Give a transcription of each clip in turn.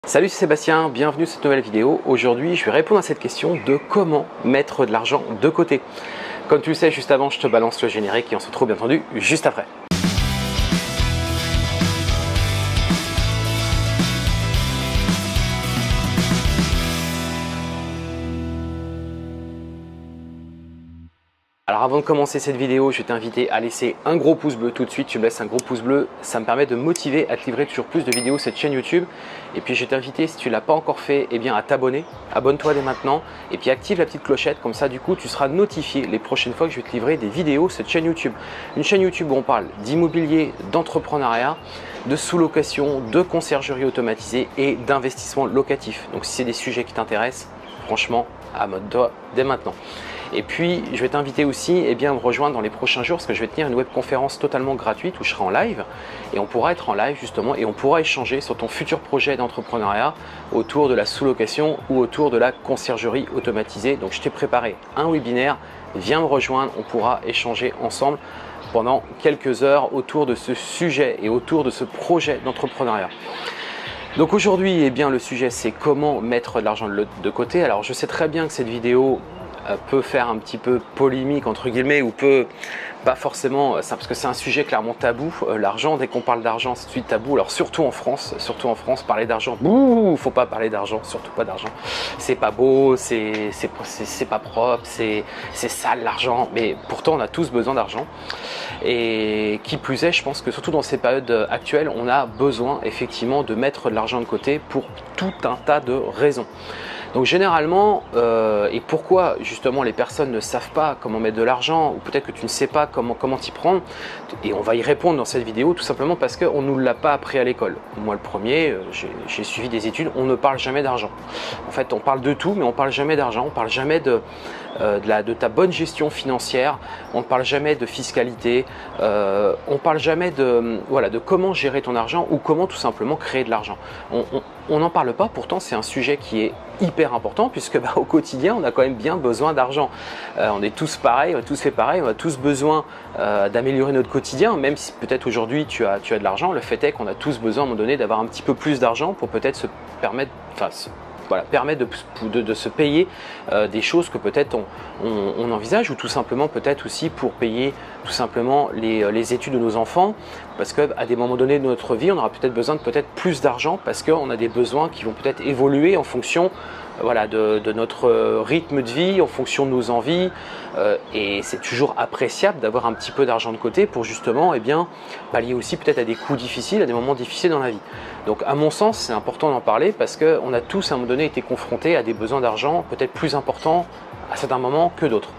Salut, c'est Sébastien, bienvenue sur cette nouvelle vidéo. Aujourd'hui, je vais répondre à cette question de comment mettre de l'argent de côté. Comme tu le sais, juste avant, je te balance le générique et on se retrouve bien entendu juste après. Alors avant de commencer cette vidéo, je vais t'inviter à laisser un gros pouce bleu tout de suite. Tu me laisses un gros pouce bleu, ça me permet de me motiver à te livrer toujours plus de vidéos sur cette chaîne YouTube. Et puis je vais t'inviter, si tu ne l'as pas encore fait, eh bien à t'abonner. Abonne-toi dès maintenant et puis active la petite clochette. Comme ça, du coup, tu seras notifié les prochaines fois que je vais te livrer des vidéos sur cette chaîne YouTube. Une chaîne YouTube où on parle d'immobilier, d'entrepreneuriat, de sous-location, de conciergerie automatisée et d'investissement locatif. Donc si c'est des sujets qui t'intéressent, franchement, abonne-toi dès maintenant. Et puis, je vais t'inviter aussi à me rejoindre dans les prochains jours parce que je vais tenir une webconférence totalement gratuite où je serai en live et on pourra être en live justement et on pourra échanger sur ton futur projet d'entrepreneuriat autour de la sous-location ou autour de la conciergerie automatisée. Donc, je t'ai préparé un webinaire, viens me rejoindre, on pourra échanger ensemble pendant quelques heures autour de ce sujet et autour de ce projet d'entrepreneuriat. Donc aujourd'hui, le sujet c'est comment mettre de l'argent de côté. Alors, je sais très bien que cette vidéo peut faire un petit peu polémique entre guillemets ou peut pas forcément ça parce que c'est un sujet clairement tabou. L'argent, dès qu'on parle d'argent, c'est tout de suite tabou. Alors surtout en France, parler d'argent, faut pas parler d'argent, surtout pas d'argent. C'est pas beau, c'est pas propre, c'est sale l'argent. Mais pourtant, on a tous besoin d'argent. Et qui plus est, je pense que surtout dans ces périodes actuelles, on a besoin effectivement de mettre de l'argent de côté pour tout un tas de raisons. Donc généralement, et pourquoi justement les personnes ne savent pas comment mettre de l'argent, ou peut-être que tu ne sais pas comment t'y prendre, et on va y répondre dans cette vidéo tout simplement parce qu'on ne nous l'a pas appris à l'école. Moi le premier, j'ai suivi des études, on ne parle jamais d'argent. En fait, on parle de tout, mais on ne parle jamais d'argent, on ne parle jamais de ta bonne gestion financière, on ne parle jamais de fiscalité, on ne parle jamais de comment gérer ton argent ou comment tout simplement créer de l'argent. On n'en parle pas, pourtant c'est un sujet qui est hyper important puisque au quotidien on a quand même bien besoin d'argent. On est tous pareils, on a tous fait pareil, on a tous besoin d'améliorer notre quotidien, même si peut-être aujourd'hui tu as de l'argent. Le fait est qu'on a tous besoin à un moment donné d'avoir un petit peu plus d'argent pour peut-être se permettre, permettre de se payer des choses que peut-être on envisage, ou tout simplement peut-être aussi pour payer tout simplement les études de nos enfants, parce qu'à des moments donnés de notre vie, on aura peut-être besoin de plus d'argent parce qu'on a des besoins qui vont peut-être évoluer en fonction de notre rythme de vie, en fonction de nos envies, et c'est toujours appréciable d'avoir un petit peu d'argent de côté pour justement pallier aussi peut-être à des coups difficiles, à des moments difficiles dans la vie. Donc à mon sens, c'est important d'en parler parce qu'on a tous à un moment donné été confrontés à des besoins d'argent peut-être plus importants à certains moments que d'autres.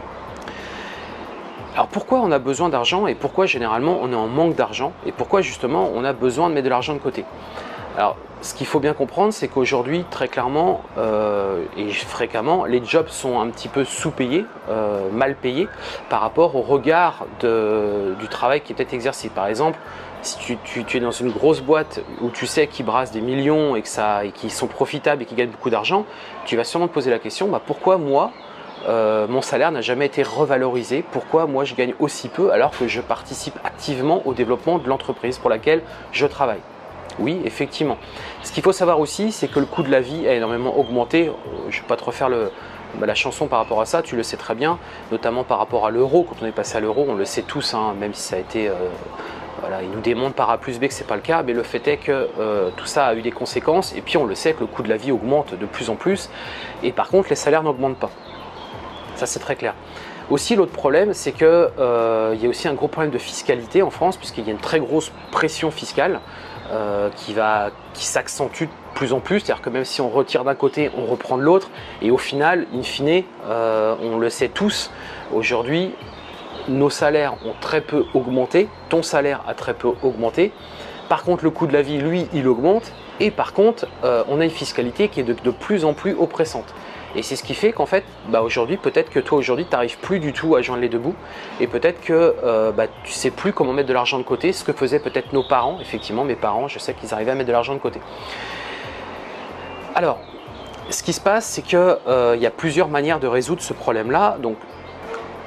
Alors pourquoi on a besoin d'argent et pourquoi généralement on est en manque d'argent et pourquoi justement on a besoin de mettre de l'argent de côté? Alors ce qu'il faut bien comprendre, c'est qu'aujourd'hui très clairement et fréquemment, les jobs sont un petit peu sous-payés, mal payés par rapport au regard du travail qui est peut-être exercé. Par exemple, si tu es dans une grosse boîte où tu sais qu'ils brassent des millions et qu'ils sont profitables et qu'ils gagnent beaucoup d'argent, tu vas sûrement te poser la question, pourquoi moi mon salaire n'a jamais été revalorisé? Pourquoi moi je gagne aussi peu alors que je participe activement au développement de l'entreprise pour laquelle je travaille? Oui, effectivement. Ce qu'il faut savoir aussi, c'est que le coût de la vie a énormément augmenté. Je ne vais pas te refaire la chanson par rapport à ça, tu le sais très bien, notamment par rapport à l'euro. Quand on est passé à l'euro, on le sait tous, même si ça a été... ils nous démontrent par A plus B que ce n'est pas le cas, mais le fait est que tout ça a eu des conséquences. Et puis on le sait que le coût de la vie augmente de plus en plus. Et par contre, les salaires n'augmentent pas. Ça, c'est très clair. Aussi, l'autre problème, c'est qu'il y a aussi un gros problème de fiscalité en France, puisqu'il y a une très grosse pression fiscale qui s'accentue de plus en plus. C'est-à-dire que même si on retire d'un côté, on reprend de l'autre. Et au final, in fine, on le sait tous, aujourd'hui, nos salaires ont très peu augmenté. Ton salaire a très peu augmenté. Par contre, le coût de la vie, lui, il augmente. Et par contre, on a une fiscalité qui est de plus en plus oppressante. Et c'est ce qui fait qu'en fait, aujourd'hui, peut-être que toi, aujourd'hui, tu n'arrives plus du tout à joindre les deux bouts. Et peut-être que tu ne sais plus comment mettre de l'argent de côté, ce que faisaient peut-être nos parents. Effectivement, mes parents, je sais qu'ils arrivaient à mettre de l'argent de côté. Alors, ce qui se passe, c'est qu'il y a plusieurs manières de résoudre ce problème-là. Donc,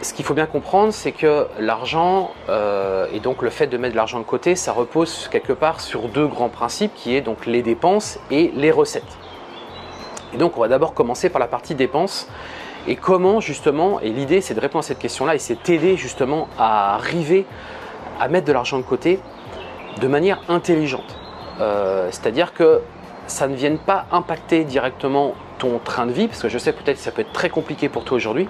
ce qu'il faut bien comprendre, c'est que l'argent et donc le fait de mettre de l'argent de côté, ça repose quelque part sur deux grands principes qui est donc les dépenses et les recettes. Et donc on va d'abord commencer par la partie dépenses et comment justement, et l'idée c'est de répondre à cette question-là et c'est t'aider justement à arriver à mettre de l'argent de côté de manière intelligente. C'est-à-dire que ça ne vienne pas impacter directement ton train de vie, parce que je sais peut-être que ça peut être très compliqué pour toi aujourd'hui.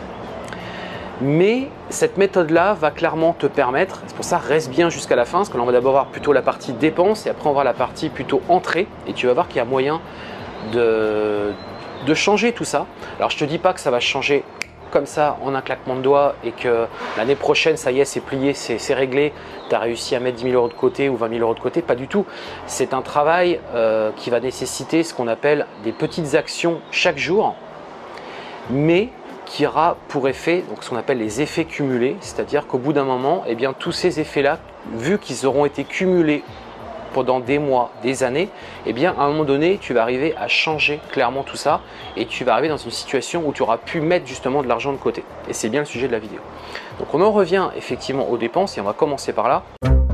Mais cette méthode-là va clairement te permettre, c'est pour ça reste bien jusqu'à la fin, parce que là on va d'abord voir plutôt la partie dépenses et après on va voir la partie plutôt entrée et tu vas voir qu'il y a moyen de changer tout ça. Alors je te dis pas que ça va changer comme ça en un claquement de doigts et que l'année prochaine ça y est c'est plié, c'est réglé, tu as réussi à mettre 10 000 € de côté ou 20 000 € de côté, pas du tout. C'est un travail qui va nécessiter ce qu'on appelle des petites actions chaque jour, mais qui aura pour effet donc ce qu'on appelle les effets cumulés, c'est-à-dire qu'au bout d'un moment, eh bien, tous ces effets-là, vu qu'ils auront été cumulés pendant des mois, des années, eh bien, à un moment donné, tu vas arriver à changer clairement tout ça et tu vas arriver dans une situation où tu auras pu mettre justement de l'argent de côté. Et c'est bien le sujet de la vidéo. Donc on en revient effectivement aux dépenses et on va commencer par là.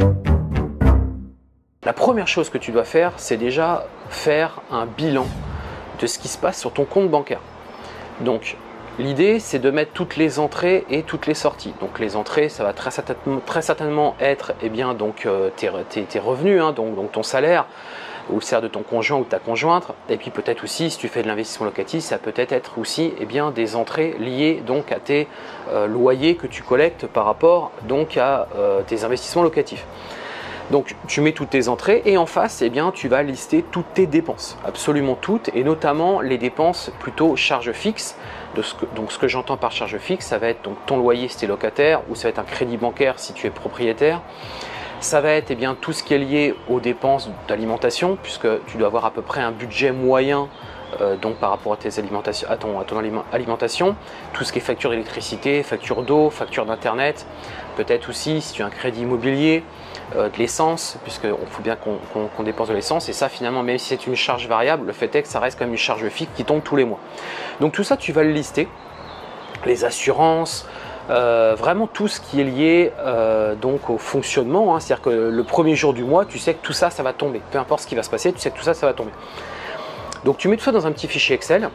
La première chose que tu dois faire, c'est déjà faire un bilan de ce qui se passe sur ton compte bancaire. Donc, l'idée, c'est de mettre toutes les entrées et toutes les sorties. Donc, les entrées, ça va très certainement être eh bien, donc, tes revenus, hein, donc ton salaire, ou le salaire de ton conjoint ou de ta conjointe. Et puis peut-être aussi, si tu fais de l'investissement locatif, ça peut être aussi eh bien, des entrées liées donc, à tes loyers que tu collectes par rapport donc, à tes investissements locatifs. Donc tu mets toutes tes entrées et en face, eh bien, tu vas lister toutes tes dépenses, absolument toutes, et notamment les dépenses plutôt charges fixes. Donc ce que j'entends par charge fixe, ça va être donc, ton loyer si tu es locataire ou ça va être un crédit bancaire si tu es propriétaire. Ça va être eh bien, tout ce qui est lié aux dépenses d'alimentation puisque tu dois avoir à peu près un budget moyen donc par rapport à ton alimentation, tout ce qui est facture d'électricité, facture d'eau, facture d'internet, peut-être aussi si tu as un crédit immobilier, de l'essence, puisqu'il faut bien qu'on dépense de l'essence et ça finalement même si c'est une charge variable, le fait est que ça reste quand même une charge fixe qui tombe tous les mois. Donc tout ça tu vas le lister, les assurances, vraiment tout ce qui est lié donc au fonctionnement, hein, c'est-à-dire que le premier jour du mois tu sais que tout ça, ça va tomber, peu importe ce qui va se passer, tu sais que tout ça, ça va tomber. Donc tu mets tout ça dans un petit fichier Excel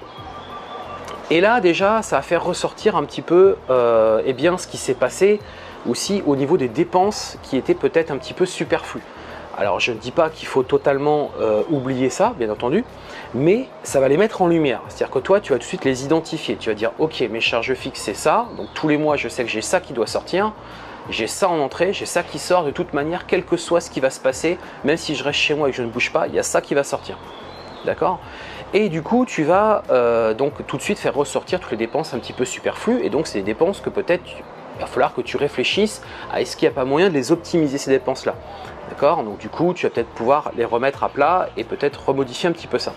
et là déjà ça va faire ressortir un petit peu eh bien, ce qui s'est passé aussi au niveau des dépenses qui étaient peut-être un petit peu superflues. Alors je ne dis pas qu'il faut totalement oublier ça bien entendu, mais ça va les mettre en lumière. C'est-à-dire que toi tu vas tout de suite les identifier, tu vas dire ok mes charges fixes c'est ça, donc tous les mois je sais que j'ai ça qui doit sortir, j'ai ça en entrée, j'ai ça qui sort de toute manière quel que soit ce qui va se passer, même si je reste chez moi et que je ne bouge pas, il y a ça qui va sortir. D'accord? Et du coup, tu vas donc tout de suite faire ressortir toutes les dépenses un petit peu superflues. Et donc, c'est des dépenses que peut-être il va falloir que tu réfléchisses à est-ce qu'il n'y a pas moyen de les optimiser ces dépenses-là. D'accord? Donc, du coup, tu vas peut-être pouvoir les remettre à plat et peut-être remodifier un petit peu ça.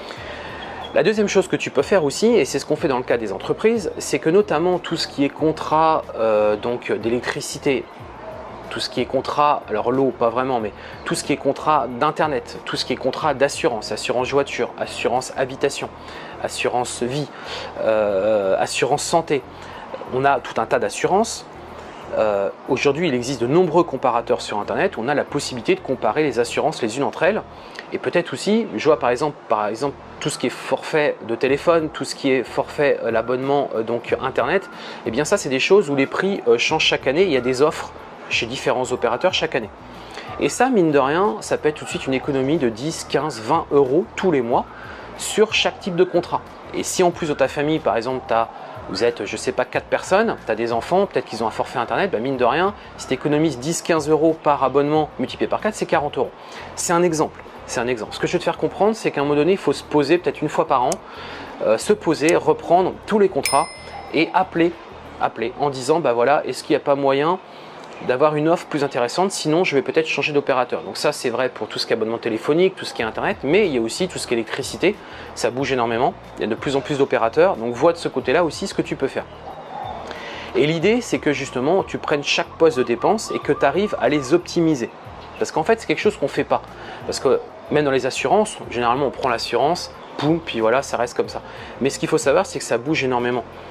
La deuxième chose que tu peux faire aussi, et c'est ce qu'on fait dans le cas des entreprises, c'est que notamment tout ce qui est contrat donc d'électricité, tout ce qui est contrat, alors l'eau pas vraiment, mais tout ce qui est contrat d'internet, tout ce qui est contrat d'assurance, assurance voiture, assurance habitation, assurance vie, assurance santé. On a tout un tas d'assurances. Aujourd'hui, il existe de nombreux comparateurs sur internet. On a la possibilité de comparer les assurances les unes entre elles. Et peut-être aussi, je vois par exemple tout ce qui est forfait de téléphone, tout ce qui est forfait l'abonnement donc internet, et bien ça c'est des choses où les prix changent chaque année. Il y a des offres chez différents opérateurs chaque année. Et ça, mine de rien, ça peut être tout de suite une économie de 10, 15, 20 € tous les mois sur chaque type de contrat. Et si en plus de ta famille, par exemple, vous êtes, je sais pas, 4 personnes, tu as des enfants, peut-être qu'ils ont un forfait internet, bah mine de rien, si tu économises 10, 15 € par abonnement multiplié par 4, c'est 40 €. C'est un exemple. C'est un exemple. Ce que je veux te faire comprendre, c'est qu'à un moment donné, il faut se poser peut-être une fois par an, se poser, reprendre tous les contrats et appeler en disant, bah voilà, est-ce qu'il n'y a pas moyen d'avoir une offre plus intéressante, sinon je vais peut-être changer d'opérateur. Donc ça c'est vrai pour tout ce qui est abonnement téléphonique, tout ce qui est internet, mais il y a aussi tout ce qui est électricité, ça bouge énormément, il y a de plus en plus d'opérateurs, donc vois de ce côté-là aussi ce que tu peux faire. Et l'idée c'est que justement tu prennes chaque poste de dépense et que tu arrives à les optimiser. Parce qu'en fait c'est quelque chose qu'on ne fait pas. Parce que même dans les assurances, généralement on prend l'assurance, poum, puis voilà, ça reste comme ça. Mais ce qu'il faut savoir c'est que ça bouge énormément.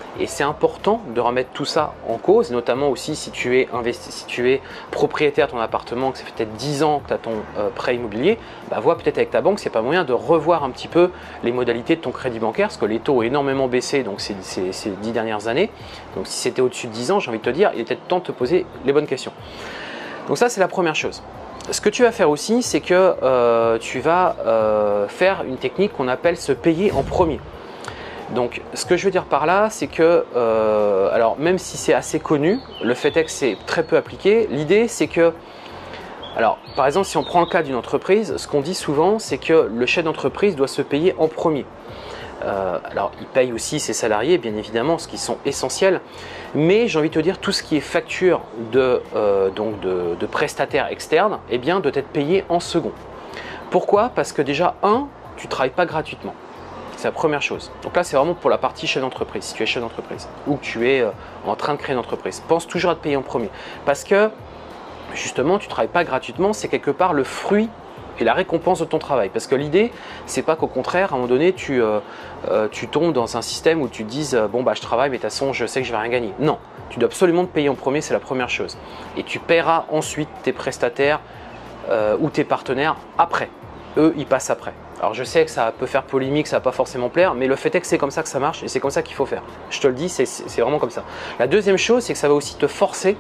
Et c'est important de remettre tout ça en cause, notamment aussi si tu es propriétaire de ton appartement, que ça fait peut-être 10 ans que tu as ton prêt immobilier, bah, vois peut-être avec ta banque, c'est pas moyen de revoir un petit peu les modalités de ton crédit bancaire, parce que les taux ont énormément baissé donc ces 10 dernières années. Donc si c'était au-dessus de 10 ans, j'ai envie de te dire, il est peut-être temps de te poser les bonnes questions. Donc ça, c'est la première chose. Ce que tu vas faire aussi, c'est que tu vas faire une technique qu'on appelle se payer en premier. Donc, ce que je veux dire par là, c'est que, alors même si c'est assez connu, le fait est que c'est très peu appliqué. L'idée, c'est que, alors, par exemple, si on prend le cas d'une entreprise, ce qu'on dit souvent, c'est que le chef d'entreprise doit se payer en premier. Alors, il paye aussi ses salariés, bien évidemment, ce qui sont essentiels. Mais j'ai envie de te dire, tout ce qui est facture de prestataires externes, eh bien, doit être payé en second. Pourquoi? Parce que déjà, tu ne travailles pas gratuitement. C'est la première chose. Donc là, c'est vraiment pour la partie chef d'entreprise, si tu es chef d'entreprise ou que tu es en train de créer une entreprise. Pense toujours à te payer en premier. Parce que, justement, tu ne travailles pas gratuitement, c'est quelque part le fruit et la récompense de ton travail. Parce que l'idée, c'est pas qu'au contraire, à un moment donné, tu tombes dans un système où tu te dises bon, bah, je travaille, mais de toute façon, je sais que je vais rien gagner. Non, tu dois absolument te payer en premier, c'est la première chose. Et tu paieras ensuite tes prestataires ou tes partenaires après. Eux, ils passent après. Alors je sais que ça peut faire polémique, ça va pas forcément plaire, mais le fait est que c'est comme ça que ça marche et c'est comme ça qu'il faut faire. Je te le dis, c'est vraiment comme ça. La deuxième chose, c'est que ça va aussi te forcer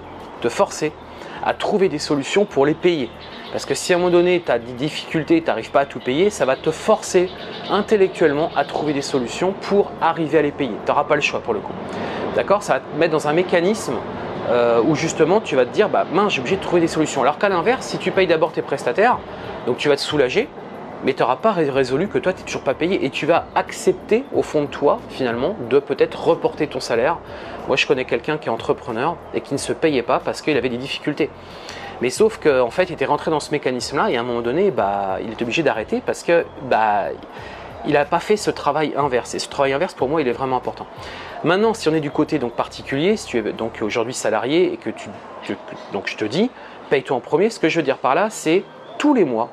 à trouver des solutions pour les payer. Parce que si à un moment donné, tu as des difficultés, tu n'arrives pas à tout payer, ça va te forcer intellectuellement à trouver des solutions pour arriver à les payer. Tu n'auras pas le choix pour le coup. D'accord? Ça va te mettre dans un mécanisme où justement tu vas te dire bah mince, j'ai obligé de trouver des solutions. Alors qu'à l'inverse, si tu payes d'abord tes prestataires, donc tu vas te soulager, mais tu n'auras pas résolu que toi, tu n'es toujours pas payé et tu vas accepter au fond de toi, finalement, de peut-être reporter ton salaire. Moi, je connais quelqu'un qui est entrepreneur et qui ne se payait pas parce qu'il avait des difficultés. Mais sauf qu'en fait, il était rentré dans ce mécanisme-là et à un moment donné, bah, il est obligé d'arrêter parce que bah, il n'a pas fait ce travail inverse. Et ce travail inverse, pour moi, il est vraiment important. Maintenant, si on est du côté donc particulier, si tu es donc aujourd'hui salarié et que donc je te dis, paye-toi en premier, ce que je veux dire par là, c'est tous les mois,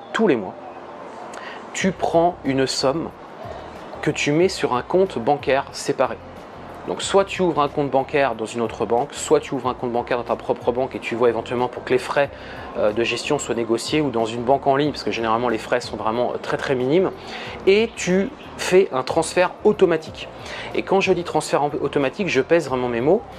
tu prends une somme que tu mets sur un compte bancaire séparé. Donc soit tu ouvres un compte bancaire dans une autre banque, soit tu ouvres un compte bancaire dans ta propre banque et tu vois éventuellement pour que les frais de gestion soient négociés ou dans une banque en ligne parce que généralement les frais sont vraiment très minimes et tu fais un transfert automatique. Et quand je dis transfert automatique, je pèse vraiment mes mots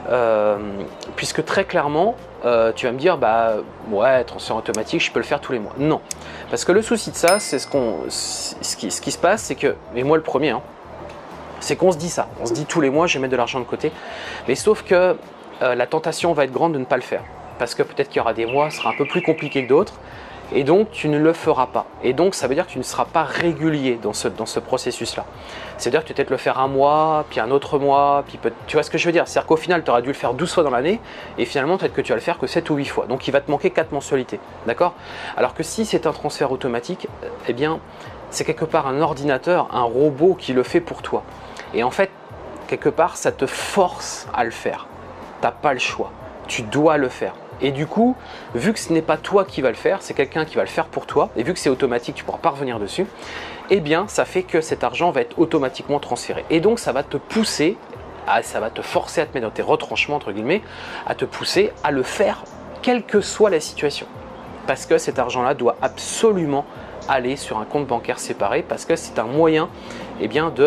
puisque très clairement tu vas me dire bah ouais, transfert automatique, je peux le faire tous les mois. Non, parce que le souci de ça, c'est ce qui se passe, c'est que, et moi le premier, hein, c'est qu'on se dit ça, on se dit tous les mois je vais mettre de l'argent de côté, mais sauf que la tentation va être grande de ne pas le faire, parce que peut-être qu'il y aura des mois, ce sera un peu plus compliqué que d'autres, et donc tu ne le feras pas, et donc ça veut dire que tu ne seras pas régulier dans ce processus-là. C'est-à-dire que tu vas peut-être le faire un mois, puis un autre mois, puis tu vois ce que je veux dire, c'est-à-dire qu'au final tu auras dû le faire 12 fois dans l'année, et finalement peut-être que tu vas le faire que 7 ou 8 fois, donc il va te manquer 4 mensualités, d'accord? Alors que si c'est un transfert automatique, eh bien c'est quelque part un ordinateur, un robot qui le fait pour toi. Et en fait, quelque part, ça te force à le faire. Tu n'as pas le choix. Tu dois le faire. Et du coup, vu que ce n'est pas toi qui va le faire, c'est quelqu'un qui va le faire pour toi, et vu que c'est automatique, tu ne pourras pas revenir dessus, eh bien, ça fait que cet argent va être automatiquement transféré. Et donc, ça va te pousser, ça va te forcer à te mettre dans tes retranchements, entre guillemets, à te pousser à le faire, quelle que soit la situation. Parce que cet argent-là doit absolument aller sur un compte bancaire séparé parce que c'est un moyen eh bien, de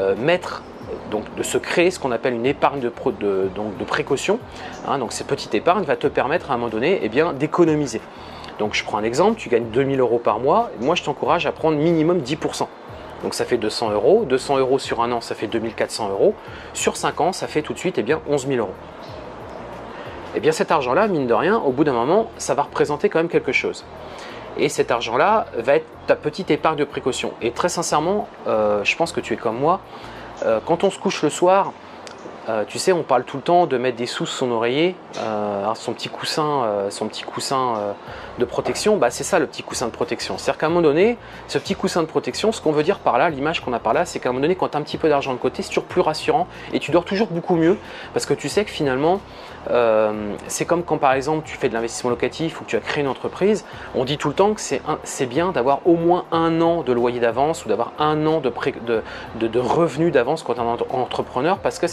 se créer ce qu'on appelle une épargne de précaution. Hein, donc cette petite épargne va te permettre à un moment donné eh bien, d'économiser. Donc je prends un exemple, tu gagnes 2000 € par mois, moi je t'encourage à prendre minimum 10%. Donc ça fait 200 €, 200 € sur un an ça fait 2400 €, sur 5 ans ça fait tout de suite eh bien, 11 000 €. Et bien cet argent-là, mine de rien, au bout d'un moment, ça va représenter quand même quelque chose. Et cet argent-là va être ta petite épargne de précaution. Et très sincèrement, je pense que tu es comme moi, quand on se couche le soir, tu sais, on parle tout le temps de mettre des sous sous son oreiller, son petit coussin de protection, bah, c'est ça le petit coussin de protection. C'est-à-dire qu'à un moment donné, ce petit coussin de protection, ce qu'on veut dire par là, l'image qu'on a par là, c'est qu'à un moment donné, quand tu as un petit peu d'argent de côté, c'est toujours plus rassurant et tu dors toujours beaucoup mieux parce que tu sais que finalement, c'est comme quand par exemple tu fais de l'investissement locatif ou que tu as créé une entreprise, on dit tout le temps que c'est bien d'avoir au moins 1 an de loyer d'avance ou d'avoir 1 an de revenus d'avance quand tu es un entrepreneur parce que ça veut dire que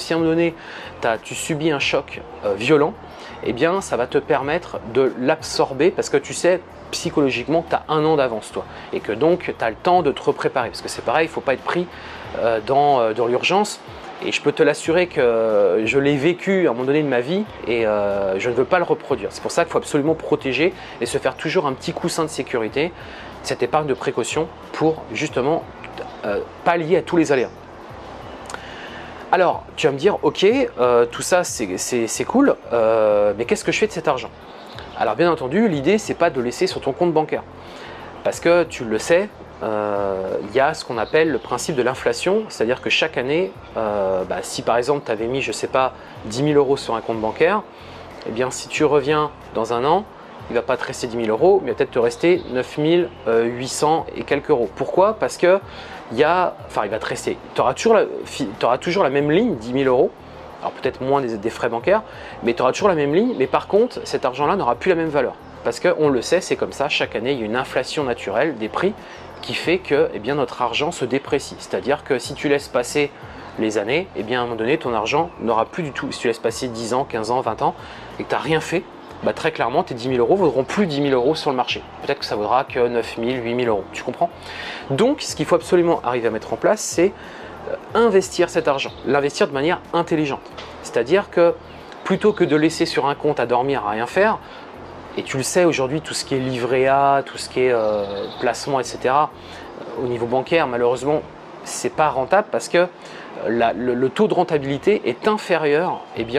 si à un moment donné, tu subis un choc violent, eh bien, ça va te permettre de l'absorber parce que tu sais psychologiquement que tu as un an d'avance, toi. Et que donc, tu as le temps de te repréparer. Parce que c'est pareil, il ne faut pas être pris dans l'urgence. Et je peux te l'assurer que je l'ai vécu à un moment donné de ma vie et je ne veux pas le reproduire. C'est pour ça qu'il faut absolument protéger et se faire toujours un petit coussin de sécurité, cette épargne de précaution pour justement pallier à tous les aléas. Alors, tu vas me dire, ok, tout ça c'est cool, mais qu'est-ce que je fais de cet argent? Alors bien entendu, l'idée c'est pas de le laisser sur ton compte bancaire. Parce que tu le sais, il y a ce qu'on appelle le principe de l'inflation, c'est-à-dire que chaque année, si par exemple tu avais mis, je ne sais pas, 10 000 € sur un compte bancaire, eh bien si tu reviens dans un an, il ne va pas te rester 10 000 €, mais il va peut-être te rester 9 800 et quelques euros. Pourquoi? Parce que il va te rester, tu auras toujours la même ligne, 10 000 €, alors peut-être moins des frais bancaires, mais tu auras toujours la même ligne, mais par contre, cet argent-là n'aura plus la même valeur. Parce qu'on le sait, c'est comme ça, chaque année, il y a une inflation naturelle des prix qui fait que notre argent se déprécie. C'est-à-dire que si tu laisses passer les années, à un moment donné, ton argent n'aura plus du tout. Si tu laisses passer 10 ans, 15 ans, 20 ans et que tu n'as rien fait, très clairement, tes 10 000 € ne vaudront plus 10 000 € sur le marché. Peut-être que ça vaudra que 9 000, 8 000 €. Tu comprends? Donc, ce qu'il faut absolument arriver à mettre en place, c'est investir cet argent, l'investir de manière intelligente. C'est-à-dire que plutôt que de laisser sur un compte à dormir, à rien faire, et tu le sais aujourd'hui, tout ce qui est livret A, tout ce qui est placement, etc., au niveau bancaire, malheureusement, c'est pas rentable parce que le taux de rentabilité est inférieur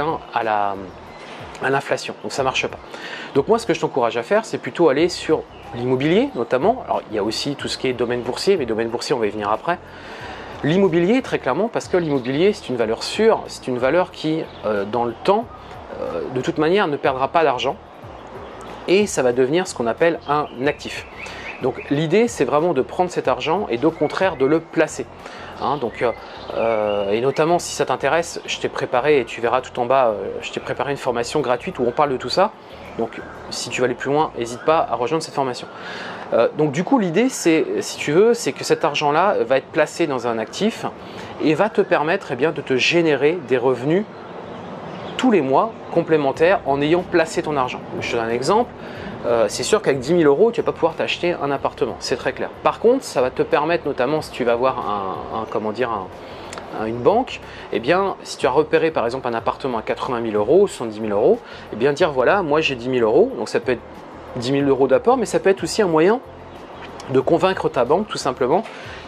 à l'inflation. Donc ça ne marche pas. Donc moi, ce que je t'encourage à faire, c'est plutôt aller sur l'immobilier notamment. Alors il y a aussi tout ce qui est domaine boursier, mais domaine boursier, on va y venir après. L'immobilier, très clairement, parce que l'immobilier, c'est une valeur sûre, c'est une valeur qui, dans le temps, de toute manière, ne perdra pas d'argent. Et ça va devenir ce qu'on appelle un actif. Donc l'idée, c'est vraiment de prendre cet argent et au contraire de le placer. Et notamment si ça t'intéresse, je t'ai préparé, et tu verras tout en bas, je t'ai préparé une formation gratuite où on parle de tout ça. Donc si tu veux aller plus loin, n'hésite pas à rejoindre cette formation. Donc du coup, l'idée, c'est, si tu veux, c'est que cet argent-là va être placé dans un actif et va te permettre de te générer des revenus tous les mois complémentaires en ayant placé ton argent. Je te donne un exemple. C'est sûr qu'avec 10 000 €, tu ne vas pas pouvoir t'acheter un appartement, c'est très clair. Par contre, ça va te permettre, notamment si tu vas avoir une banque, si tu as repéré par exemple un appartement à 80 000 €, 70 000 €, dire voilà, moi j'ai 10 000 €, donc ça peut être 10 000 € d'apport, mais ça peut être aussi un moyen de convaincre ta banque tout simplement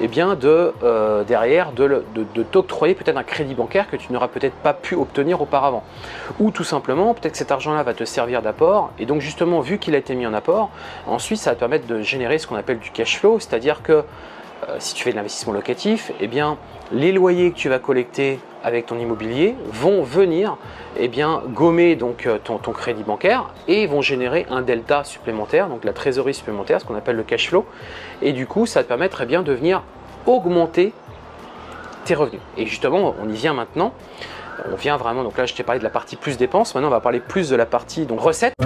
derrière de t'octroyer peut-être un crédit bancaire que tu n'auras peut-être pas pu obtenir auparavant. Ou tout simplement, peut-être que cet argent-là va te servir d'apport et donc justement, vu qu'il a été mis en apport, ensuite ça va te permettre de générer ce qu'on appelle du cash flow, c'est-à-dire que si tu fais de l'investissement locatif, les loyers que tu vas collecter avec ton immobilier vont venir gommer donc ton crédit bancaire et vont générer un delta supplémentaire, donc la trésorerie supplémentaire, ce qu'on appelle le cash flow. Et du coup, ça va te permettre de venir augmenter tes revenus. Et justement, on y vient maintenant. On vient vraiment, donc là je t'ai parlé de la partie plus dépenses, maintenant on va parler plus de la partie donc recettes.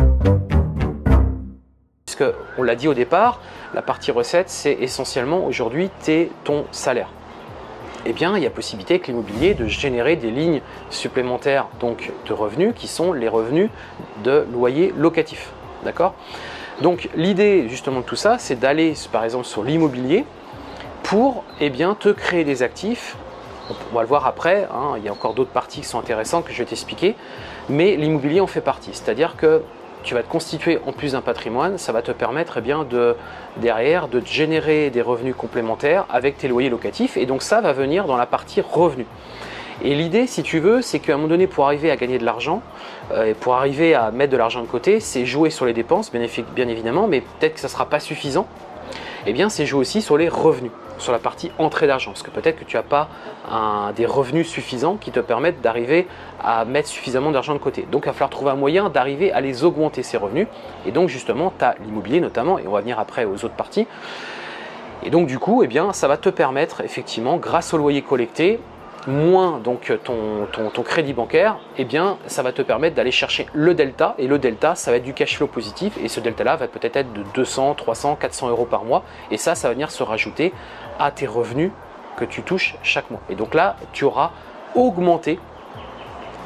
Puisque on l'a dit au départ, la partie recettes, c'est essentiellement aujourd'hui ton salaire. Il y a possibilité avec l'immobilier de générer des lignes supplémentaires donc de revenus qui sont les revenus de loyer locatif. D'accord? Donc l'idée justement de tout ça, c'est d'aller par exemple sur l'immobilier pour te créer des actifs. On va le voir après, il y a encore d'autres parties qui sont intéressantes que je vais t'expliquer, mais l'immobilier en fait partie. C'est-à-dire que tu vas te constituer en plus d'un patrimoine, ça va te permettre derrière de générer des revenus complémentaires avec tes loyers locatifs et donc ça va venir dans la partie revenus. Et l'idée, si tu veux, c'est qu'à un moment donné, pour arriver à gagner de l'argent et pour arriver à mettre de l'argent de côté, c'est jouer sur les dépenses, bien évidemment, mais peut-être que ça ne sera pas suffisant. C'est jouer aussi sur les revenus, sur la partie entrée d'argent, parce que peut-être que tu n'as pas des revenus suffisants qui te permettent d'arriver à mettre suffisamment d'argent de côté. Donc il va falloir trouver un moyen d'arriver à les augmenter ces revenus. Et donc justement, tu as l'immobilier notamment, et on va venir après aux autres parties. Et donc du coup, ça va te permettre effectivement, grâce au loyer collecté, moins donc ton crédit bancaire, ça va te permettre d'aller chercher le delta, et le delta, ça va être du cash flow positif, et ce delta là va peut-être être de 200, 300, 400 € par mois, et ça va venir se rajouter à tes revenus que tu touches chaque mois. Et donc là, tu auras augmenté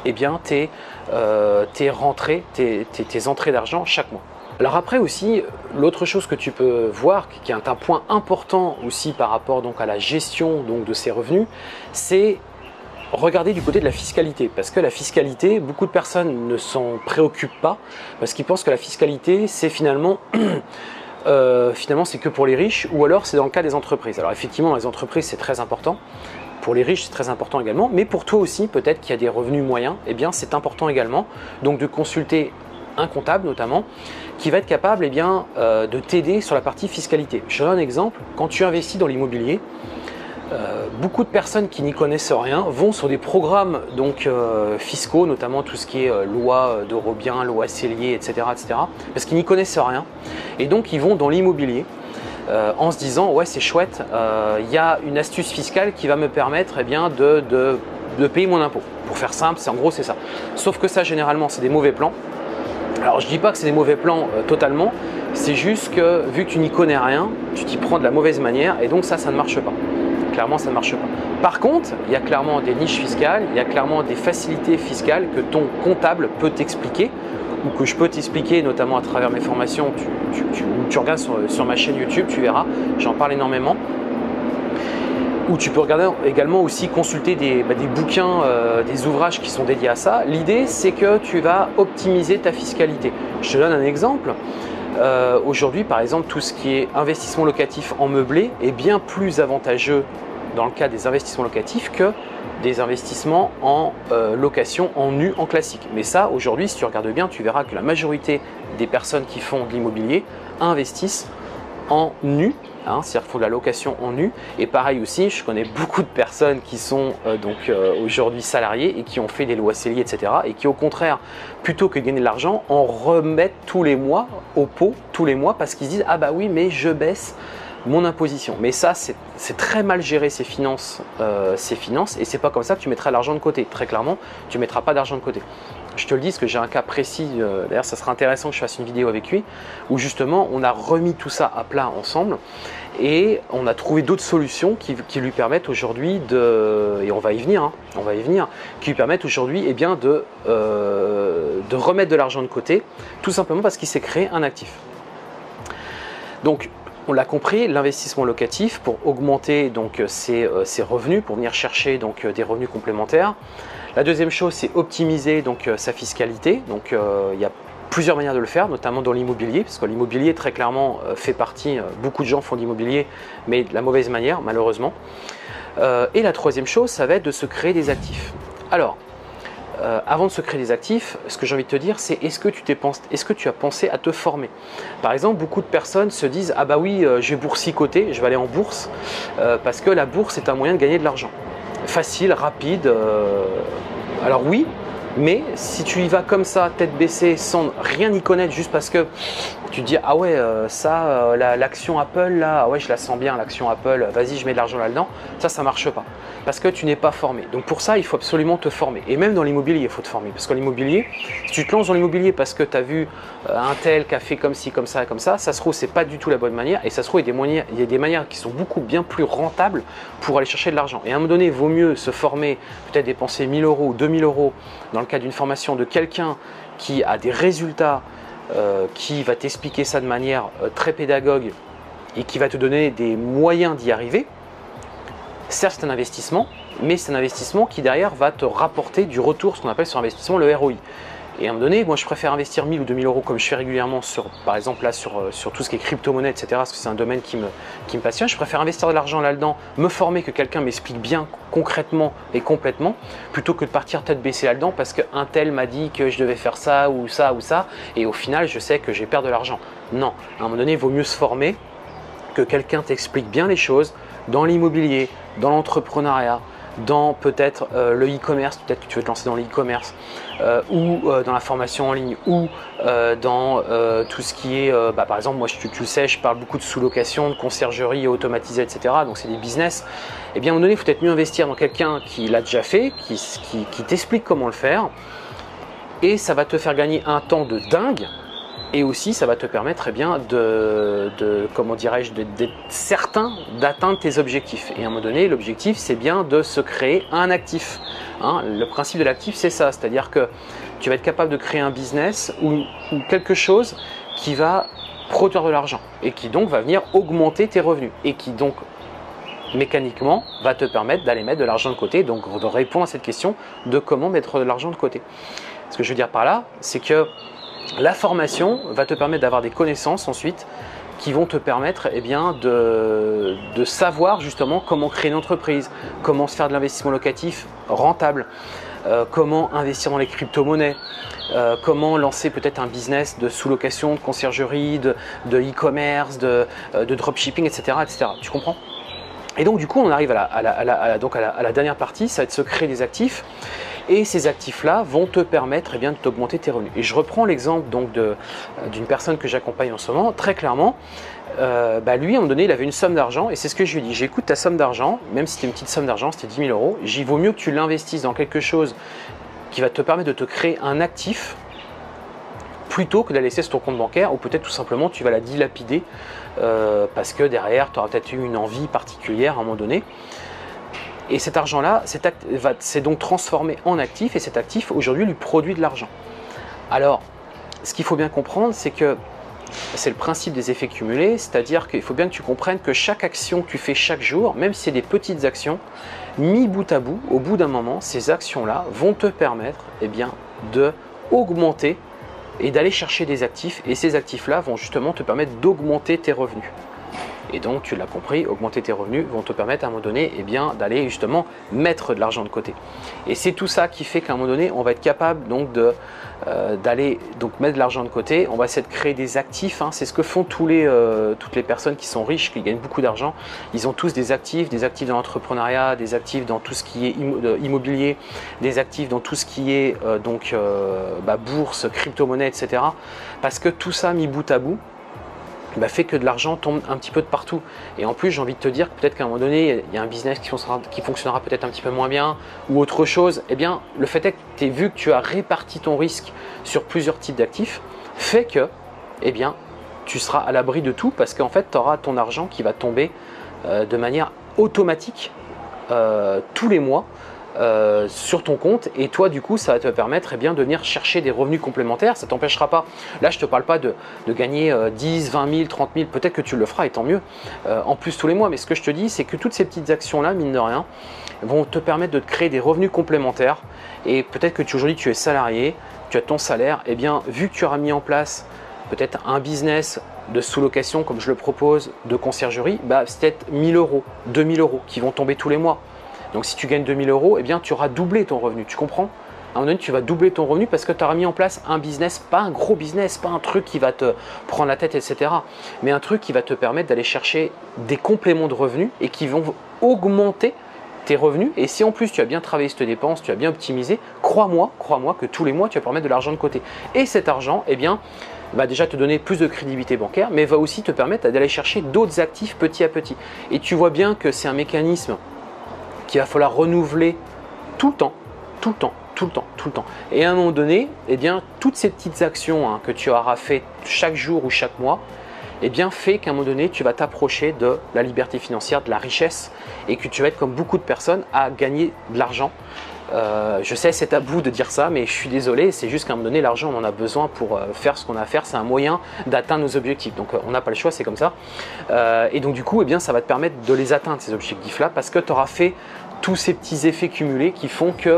eh bien, tes rentrées, tes entrées d'argent chaque mois. Alors après aussi, l'autre chose que tu peux voir, qui est un point important aussi par rapport donc à la gestion donc de ces revenus, c'est regarder du côté de la fiscalité. Parce que la fiscalité, beaucoup de personnes ne s'en préoccupent pas, parce qu'ils pensent que la fiscalité, c'est finalement c'est que pour les riches, ou alors c'est dans le cas des entreprises. Alors effectivement, dans les entreprises, c'est très important. Pour les riches, c'est très important également. Mais pour toi aussi, peut-être qu'il y a des revenus moyens, eh bien c'est important également. Donc de consulter un comptable notamment, qui va être capable de t'aider sur la partie fiscalité. Je te donne un exemple, quand tu investis dans l'immobilier, beaucoup de personnes qui n'y connaissent rien vont sur des programmes donc, fiscaux, notamment tout ce qui est loi d'Eurobiens, loi Cellier, etc., parce qu'ils n'y connaissent rien. Et donc ils vont dans l'immobilier en se disant ouais c'est chouette, il y a une astuce fiscale qui va me permettre de payer mon impôt. Pour faire simple, en gros c'est ça. Sauf que ça généralement c'est des mauvais plans. Alors je ne dis pas que c'est des mauvais plans totalement, c'est juste que vu que tu n'y connais rien, tu t'y prends de la mauvaise manière et donc ça ne marche pas. Clairement ça ne marche pas. Par contre, il y a clairement des niches fiscales, il y a clairement des facilités fiscales que ton comptable peut t'expliquer ou que je peux t'expliquer notamment à travers mes formations. Tu regardes sur ma chaîne YouTube, tu verras, j'en parle énormément. Ou tu peux regarder également aussi consulter des bouquins, des ouvrages qui sont dédiés à ça. L'idée, c'est que tu vas optimiser ta fiscalité. Je te donne un exemple. Aujourd'hui, par exemple, tout ce qui est investissement locatif en meublé est bien plus avantageux dans le cas des investissements locatifs que des investissements en location en nu, en classique. Mais ça, aujourd'hui, si tu regardes bien, tu verras que la majorité des personnes qui font de l'immobilier investissent en nu, c'est-à-dire qu'ils font de la location en nu. Et pareil aussi, je connais beaucoup de personnes qui sont aujourd'hui salariées et qui ont fait des lois Cellier, etc. et qui au contraire, plutôt que de gagner de l'argent, en remettent tous les mois au pot, tous les mois, parce qu'ils se disent « Ah bah oui, mais je baisse mon imposition ». Mais ça, c'est très mal gérer ses finances et c'est pas comme ça que tu mettras l'argent de côté. Très clairement, tu ne mettras pas d'argent de côté. Je te le dis parce que j'ai un cas précis, d'ailleurs ça sera intéressant que je fasse une vidéo avec lui, où justement on a remis tout ça à plat ensemble et on a trouvé d'autres solutions qui lui permettent aujourd'hui et on va y venir, qui lui permettent aujourd'hui de remettre de l'argent de côté, tout simplement parce qu'il s'est créé un actif. Donc on l'a compris, l'investissement locatif pour augmenter donc ses revenus, pour venir chercher donc des revenus complémentaires. La deuxième chose, c'est optimiser donc sa fiscalité. Donc il y a plusieurs manières de le faire, notamment dans l'immobilier, parce que l'immobilier très clairement fait partie, beaucoup de gens font de l'immobilier, mais de la mauvaise manière malheureusement. Et la troisième chose, ça va être de se créer des actifs. Alors, avant de se créer des actifs, ce que j'ai envie de te dire, c'est est-ce que tu as pensé à te former? Par exemple, beaucoup de personnes se disent « Ah bah oui, je vais boursicoter, je vais aller en bourse, parce que la bourse est un moyen de gagner de l'argent. » Facile, rapide, alors oui, mais si tu y vas comme ça, tête baissée, sans rien y connaître, juste parce que tu te dis ah ouais l'action Apple là, ah ouais je la sens bien l'action Apple, vas-y je mets de l'argent là-dedans, ça marche pas parce que tu n'es pas formé. Donc pour ça il faut absolument te former et même dans l'immobilier il faut te former parce que l'immobilier, si tu te lances dans l'immobilier parce que tu as vu un tel qui a fait comme ci, comme ça, ça se trouve c'est pas du tout la bonne manière et ça se trouve il y a des manières qui sont bien plus rentables pour aller chercher de l'argent et à un moment donné il vaut mieux se former, peut-être dépenser 1000 euros ou 2000 euros dans le cadre d'une formation de quelqu'un qui a des résultats, qui va t'expliquer ça de manière très pédagogue et qui va te donner des moyens d'y arriver. Certes, c'est un investissement, mais c'est un investissement qui derrière va te rapporter du retour, ce qu'on appelle sur investissement le ROI. Et à un moment donné, moi je préfère investir 1000 ou 2000 euros comme je fais régulièrement par exemple là sur tout ce qui est crypto-monnaie, etc. parce que c'est un domaine qui me passionne. Je préfère investir de l'argent là-dedans, me former, que quelqu'un m'explique bien concrètement et complètement, plutôt que de partir tête baissée là-dedans parce qu'un tel m'a dit que je devais faire ça ou ça, et au final je sais que je vais perdre de l'argent. Non, à un moment donné, il vaut mieux se former, que quelqu'un t'explique bien les choses dans l'immobilier, dans l'entrepreneuriat, dans peut-être le e-commerce, peut-être que tu veux te lancer dans le e-commerce, ou dans la formation en ligne, ou dans tout ce qui est, par exemple, moi tu le sais, je parle beaucoup de sous-location, de conciergerie automatisée, etc. Donc c'est des business. Et bien à un moment donné, il faut peut-être mieux investir dans quelqu'un qui l'a déjà fait, qui t'explique comment le faire, et ça va te faire gagner un temps de dingue, Et aussi, ça va te permettre bien comment dirais-je, d'être certain d'atteindre tes objectifs. Et à un moment donné, l'objectif, c'est bien de se créer un actif. Hein, le principe de l'actif, c'est ça. C'est-à-dire que tu vas être capable de créer un business ou quelque chose qui va produire de l'argent et qui donc va venir augmenter tes revenus et qui donc mécaniquement va te permettre d'aller mettre de l'argent de côté, donc de répondre à cette question de comment mettre de l'argent de côté. Ce que je veux dire par là, c'est que la formation va te permettre d'avoir des connaissances ensuite qui vont te permettre de savoir justement comment créer une entreprise, comment se faire de l'investissement locatif rentable, comment investir dans les crypto-monnaies, comment lancer peut-être un business de sous-location, de conciergerie, de e-commerce, de dropshipping, etc., etc. Tu comprends? Et donc du coup on arrive à la dernière partie, ça va être se créer des actifs. Et ces actifs-là vont te permettre de t'augmenter tes revenus. Et je reprends l'exemple d'une personne que j'accompagne en ce moment. Très clairement, lui, à un moment donné, il avait une somme d'argent et c'est ce que je lui ai dit. J'écoute ta somme d'argent, même si c'était une petite somme d'argent, c'était 10 000 euros. Il vaut mieux que tu l'investisses dans quelque chose qui va te permettre de te créer un actif plutôt que de la laisser sur ton compte bancaire ou peut-être tout simplement tu vas la dilapider parce que derrière, tu auras peut-être eu une envie particulière à un moment donné. Et cet argent-là s'est donc transformé en actif et cet actif aujourd'hui lui produit de l'argent. Alors, ce qu'il faut bien comprendre, c'est que c'est le principe des effets cumulés, c'est-à-dire qu'il faut bien que tu comprennes que chaque action que tu fais chaque jour, même si c'est des petites actions, mis bout à bout, au bout d'un moment, ces actions-là vont te permettre de augmenter et d'aller chercher des actifs et ces actifs-là vont justement te permettre d'augmenter tes revenus. Et donc, tu l'as compris, augmenter tes revenus vont te permettre à un moment donné d'aller justement mettre de l'argent de côté. Et c'est tout ça qui fait qu'à un moment donné, on va être capable donc d'aller mettre de l'argent de côté. On va essayer de créer des actifs. Hein. C'est ce que font toutes les personnes qui sont riches, qui gagnent beaucoup d'argent. Ils ont tous des actifs dans l'entrepreneuriat, des actifs dans tout ce qui est immobilier, des actifs dans tout ce qui est bourse, crypto-monnaie, etc. Parce que tout ça mis bout à bout, fait que de l'argent tombe un petit peu de partout. Et en plus, j'ai envie de te dire que peut-être qu'à un moment donné, il y a un business qui fonctionnera peut-être un petit peu moins bien ou autre chose. Le fait est que vu que tu as réparti ton risque sur plusieurs types d'actifs, fait que tu seras à l'abri de tout parce qu'en fait, tu auras ton argent qui va tomber de manière automatique tous les mois sur ton compte et toi du coup ça va te permettre de venir chercher des revenus complémentaires. Ça t'empêchera pas, là je te parle pas de gagner 10, 20 000, 30 000, peut-être que tu le feras et tant mieux en plus tous les mois, mais ce que je te dis c'est que toutes ces petites actions là mine de rien vont te permettre de te créer des revenus complémentaires et peut-être que aujourd'hui tu es salarié, tu as ton salaire, vu que tu auras mis en place peut-être un business de sous-location comme je le propose, de conciergerie, c'est peut-être 1 000 euros, 2 000 euros qui vont tomber tous les mois. Donc si tu gagnes 2 000 euros, tu auras doublé ton revenu, tu comprends? À un moment donné, tu vas doubler ton revenu parce que tu auras mis en place un business, pas un gros business, pas un truc qui va te prendre la tête, etc. Mais un truc qui va te permettre d'aller chercher des compléments de revenus et qui vont augmenter tes revenus. Et si en plus tu as bien travaillé cette dépense, tu as bien optimisé, crois-moi que tous les mois, tu vas pouvoir mettre de l'argent de côté. Et cet argent, va déjà te donner plus de crédibilité bancaire, mais va aussi te permettre d'aller chercher d'autres actifs petit à petit. Et tu vois bien que c'est un mécanisme qu'il va falloir renouveler tout le temps. Et à un moment donné, toutes ces petites actions que tu auras fait chaque jour ou chaque mois, fait qu'à un moment donné, tu vas t'approcher de la liberté financière, de la richesse et que tu vas être comme beaucoup de personnes à gagner de l'argent. Je sais, c'est tabou de dire ça, mais je suis désolé, c'est juste qu'à un moment donné, l'argent, on en a besoin pour faire ce qu'on a à faire. C'est un moyen d'atteindre nos objectifs. Donc, on n'a pas le choix, c'est comme ça. Et donc, du coup, ça va te permettre de les atteindre, ces objectifs-là, parce que tu auras fait tous ces petits effets cumulés qui font que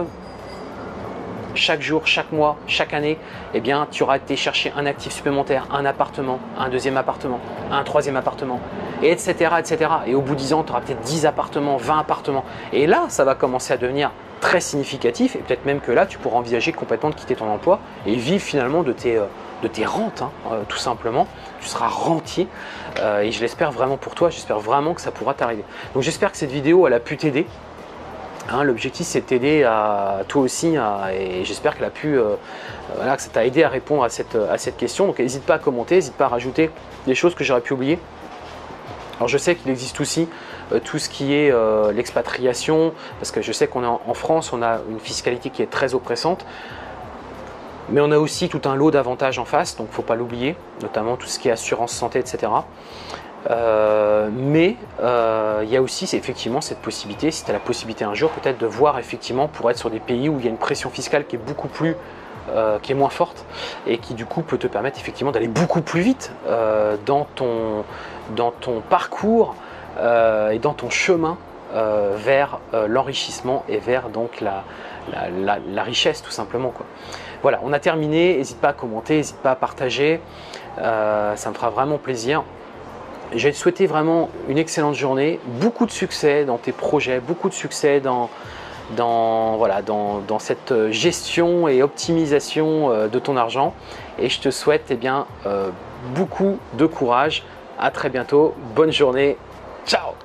chaque jour, chaque mois, chaque année, tu auras été chercher un actif supplémentaire, un appartement, un deuxième appartement, un troisième appartement, et etc., etc. Et au bout de 10 ans, tu auras peut-être 10 appartements, 20 appartements. Et là, ça va commencer à devenir très significatif et peut-être même que là, tu pourras envisager complètement de quitter ton emploi et vivre finalement de tes rentes, tout simplement. Tu seras rentier et je l'espère vraiment pour toi, j'espère vraiment que ça pourra t'arriver. Donc j'espère que cette vidéo, elle a pu t'aider. L'objectif c'est de t'aider à toi aussi et j'espère qu'elle a pu que ça t'a aidé à répondre à cette question. Donc n'hésite pas à commenter, n'hésite pas à rajouter des choses que j'aurais pu oublier. Alors je sais qu'il existe aussi tout ce qui est l'expatriation, parce que je sais qu'on est en France, on a une fiscalité qui est très oppressante. Mais on a aussi tout un lot d'avantages en face, donc il ne faut pas l'oublier, notamment tout ce qui est assurance santé, etc. Mais il y a aussi effectivement cette possibilité, si tu as la possibilité un jour peut-être de voir effectivement pour être sur des pays où il y a une pression fiscale qui est beaucoup plus, qui est moins forte et qui du coup peut te permettre effectivement d'aller beaucoup plus vite dans ton parcours et dans ton chemin vers l'enrichissement et vers donc la richesse tout simplement, quoi. Voilà, on a terminé, n'hésite pas à commenter, n'hésite pas à partager, ça me fera vraiment plaisir. Je vais te souhaiter vraiment une excellente journée, beaucoup de succès dans tes projets, beaucoup de succès dans cette gestion et optimisation de ton argent. Et je te souhaite beaucoup de courage. À très bientôt, bonne journée, ciao!